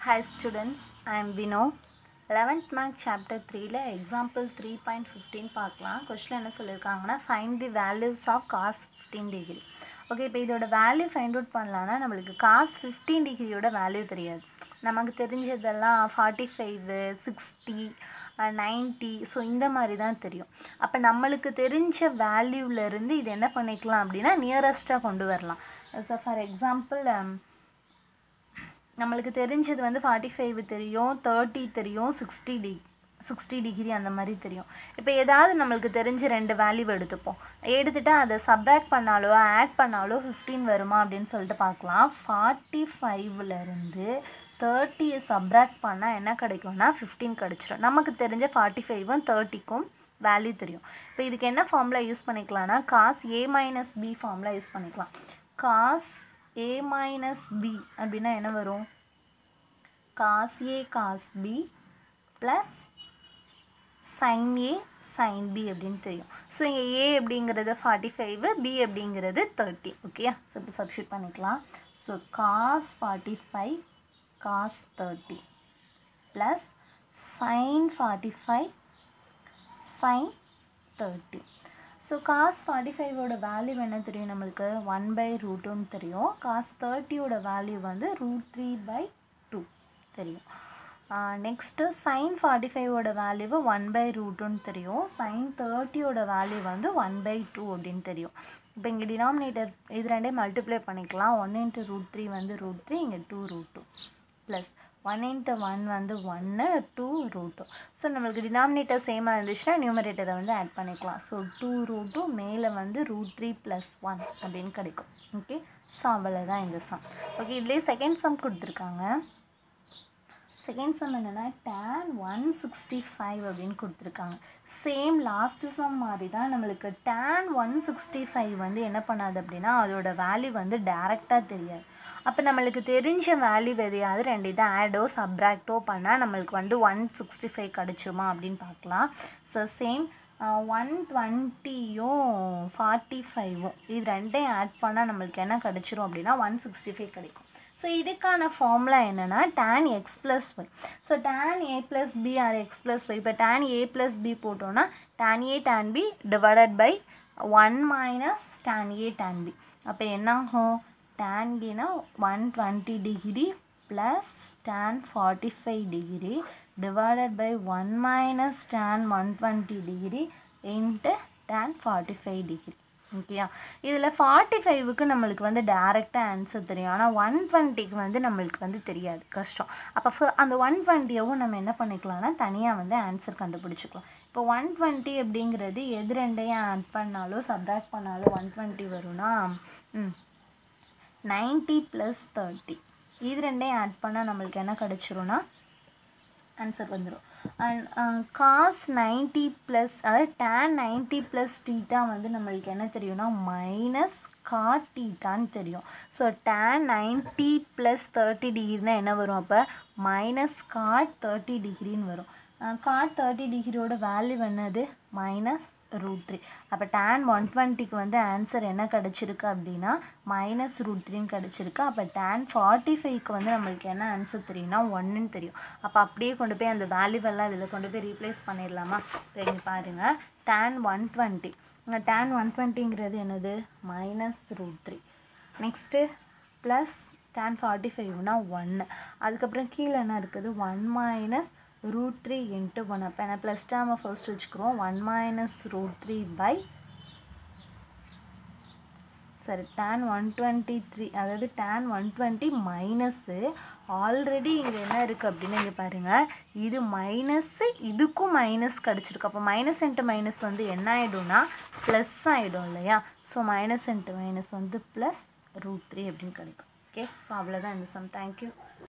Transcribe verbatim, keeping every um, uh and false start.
Hi students, I am Vino. eleventh Math chapter three la example three point fifteen பார்க்கலாம். question என்ன சொல்லிருக்காங்கன்னா find the values of cos fifteen degree. Okay, இப்போ இதோட value find out பண்ணலான்னா நம்மளுக்கு cos fifteen டிகிரியோட value தெரியாது. நமக்கு தெரிஞ்சதெல்லாம் forty five sixty ninety so இந்த மாதிரி தான் தெரியும். அப்போ நம்மளுக்கு தெரிஞ்ச வேல்யூவிலேருந்து இது என்ன பண்ணிக்கலாம் அப்படின்னா நியரஸ்ட்டாக கொண்டு வரலாம். ஸோ ஃபார் எக்ஸாம்பிள் நம்மளுக்கு தெரிஞ்சது வந்து ஃபார்ட்டி ஃபைவ் தெரியும், தேர்ட்டி தெரியும், சிக்ஸ்டி டி சிக்ஸ்டி டிகிரி அந்த மாதிரி தெரியும். இப்போ ஏதாவது நம்மளுக்கு தெரிஞ்ச ரெண்டு வேல்யூ எடுத்துப்போம். எடுத்துகிட்டு அதை சப்ராக்ட் பண்ணாலோ ஆட் பண்ணாலோ ஃபிஃப்டீன் வருமா அப்படின்னு சொல்லிட்டு பார்க்கலாம். ஃபார்ட்டி ஃபைவ்லேருந்து தேர்ட்டியை சப்ராக்ட் பண்ணால் என்ன கிடைக்கும்னா ஃபிஃப்டீன் கிடச்சிரும். நமக்கு தெரிஞ்ச ஃபார்ட்டி ஃபைவும் தேர்ட்டிக்கும் வேல்யூ தெரியும். இப்போ இதுக்கு என்ன ஃபார்முலா யூஸ் பண்ணிக்கலாம்னா cos a minus b formula use பண்ணிக்கலாம். காஸ் a minus b அப்படின்னா என்ன வரும்? cos a cos b plus sin a sin b அப்படின்னு தெரியும். ஸோ இங்கே a அப்படிங்கிறது ஃபார்ட்டி ஃபைவ், b அப்படிங்கிறது தேர்ட்டி. ஓகேயா? ஸோ இப்போ சப்ஸ்டியூட் பண்ணிக்கலாம். So cos forty five cos thirty plus sin forty five sin thirty. So cos forty ஃபைவோட value என்ன தெரியும் நம்மளுக்கு? ஒன் பை ரூட் ஒன் தெரியும். காஸ் தேர்ட்டியோட வேல்யூ வந்து ரூட் த்ரீ பை டூ தெரியும். நெக்ஸ்ட்டு சைன் ஃபார்ட்டி ஃபைவோட value one by root one தெரியும். சைன் தேர்ட்டியோட வேல்யூ வந்து ஒன் பை டூ அப்படின்னு தெரியும். இப்போ இங்கே டினாமினேட்டர் இது ரெண்டே மல்டிப்ளை பண்ணிக்கலாம். ஒன் இன்ட்டு ரூட் த்ரீ வந்து ரூட் த்ரீ, இங்கே two root two plus one into one வந்து ஒன்று, டூ ரூட் டூ. ஸோ நம்மளுக்கு டினாமினேட்டர் சேமாக இருந்துச்சுன்னா நியூமரேட்டரை வந்து ஆட் பண்ணிக்கலாம். ஸோ டூ ரூட் டூ மேலே வந்து ரூட் த்ரீ ப்ளஸ் ஒன் அப்படின்னு கிடைக்கும். ஓகே, ஸோ அவ்வளோதான் இந்த சம். ஓகே, இதுலேயே செகண்ட் சம் கொடுத்துருக்காங்க. செகண்ட் சம் என்னென்னா tan ஒன் சிக்ஸ்டி ஃபைவ் அப்படின்னு கொடுத்துருக்காங்க. சேம் லாஸ்ட் சம் மாதிரி தான் நம்மளுக்கு tan ஒன் சிக்ஸ்டி ஃபைவ் வந்து என்ன பண்ணாது அப்படின்னா அதோட வேல்யூ வந்து டேரெக்டாக தெரியாது. அப்போ நம்மளுக்கு தெரிஞ்ச வேல்யூ எதையாவது ரெண்டு இதை ஆடோ சப்ராக்டோ பண்ணால் நம்மளுக்கு வந்து ஒன் சிக்ஸ்டி ஃபைவ் கிடச்சிருமா அப்படின்னு பார்க்கலாம். ஸோ சேம் ஒன் டுவெண்ட்டியும் ஃபார்ட்டி ஃபைவும் இது ரெண்டையும் ஆட் பண்ணால் நம்மளுக்கு என்ன கிடச்சிரும் அப்படின்னா ஒன் சிக்ஸ்டி ஃபைவ் கிடைக்கும். ஸோ இதுக்கான ஃபார்முலா என்னென்னா tan x plus y. So tan a plus b or x plus y. இப்போ tan ஏ ப்ளஸ் பி போட்டோன்னா tan a tan b divided by one minus tan a tan b. அப்போ என்ன ஆகும்? tan ஏனா one twenty degree plus tan forty five degree divided by one minus tan one twenty degree into tan forty five degree. ஓகேயா? இதில் forty ஃபைவுக்கு நம்மளுக்கு வந்து டேரெக்டாக answer தெரியும். ஆனால் ஒன் டுவெண்ட்டிக்கு வந்து நம்மளுக்கு வந்து தெரியாது, கஷ்டம். அப்போ அந்த ஒன் டுவெண்ட்டியவும் நம்ம என்ன பண்ணிக்கலாம்னா தனியாக வந்து ஆன்சர் கண்டுபிடிச்சிக்கலாம். இப்போ ஒன் டுவெண்ட்டி அப்படிங்கிறது எது ரெண்டையும் ஆட் பண்ணாலும் சப்ராக்ட் பண்ணாலும் ஒன் டுவெண்ட்டி வரும்னா ம் நைன்ட்டி ப்ளஸ் தேர்ட்டி இது ரெண்டையும் ஆட் பண்ணால் நம்மளுக்கு என்ன கிடச்சிரும்னா ஆன்சர் வந்துடும். அண்ட் காஸ் நைன்ட்டி ப்ளஸ் அதாவது டேன் நைன்ட்டி ப்ளஸ் டீட்டா வந்து நம்மளுக்கு என்ன தெரியும்னா மைனஸ் காட் டீட்டான்னு தெரியும். So tan ninety plus thirty டிகிரினா என்ன வரும்? அப்போ மைனஸ் காட் தேர்ட்டி டிகிரின்னு வரும். காட் தேர்ட்டி டிகிரியோட வேல்யூ என்னது? Minus root three. அப்போ டேன் ஒன் டுவெண்ட்டிக்கு வந்து ஆன்சர் என்ன கிடச்சிருக்கு அப்படின்னா மைனஸ் ரூட் த்ரீன்னு கிடச்சிருக்கு. அப்போ டேன் ஃபார்ட்டி ஃபைவ்க்கு வந்து நம்மளுக்கு என்ன ஆன்சர் தெரியும்னா ஒன்றுன்னு தெரியும். அப்போ அப்படியே கொண்டு போய் அந்த வேல்யூவெல்லாம் இதில் கொண்டு போய் ரீப்ளேஸ் பண்ணிடலாமா? இப்போ பாருங்கள், tan one twenty tan one டுவெண்ட்டிங்கிறது என்னது? Minus root three. Next plus tan forty ஃபைவ்னா ஒன்று. அதுக்கப்புறம் கீழே என்ன இருக்குது? One minus root three into one. அப்போ என்ன ப்ளஸ் டேமை ஃபர்ஸ்ட் வச்சுக்கிறோம். One minus root three by சரி டேன் ஒன் டுவெண்ட்டி த்ரீ அதாவது tan one twenty minus already இங்கே என்ன இருக்குது அப்படின்னு இங்கே பாருங்கள், இது மைனஸ்ஸு இதுக்கும் மைனஸ் கிடச்சிருக்கு. அப்போ மைனஸ் இன்ட்டு மைனஸ் வந்து என்ன ஆகிடும்னா ப்ளஸ் ஆகிடும் இல்லையா? ஸோ மைனஸ் இன்ட்டு மைனஸ் வந்து ப்ளஸ் ரூட் த்ரீ அப்படின்னு கிடைக்கும். ஓகே, ஸோ அவ்வளோதான் இந்த சம். தேங்க்யூ.